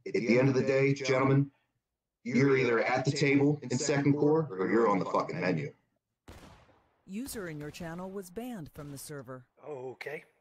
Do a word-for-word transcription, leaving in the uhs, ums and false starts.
At the end of the day, gentlemen, you're either at the table in second core or you're on the fucking menu. User in your channel was banned from the server. Okay.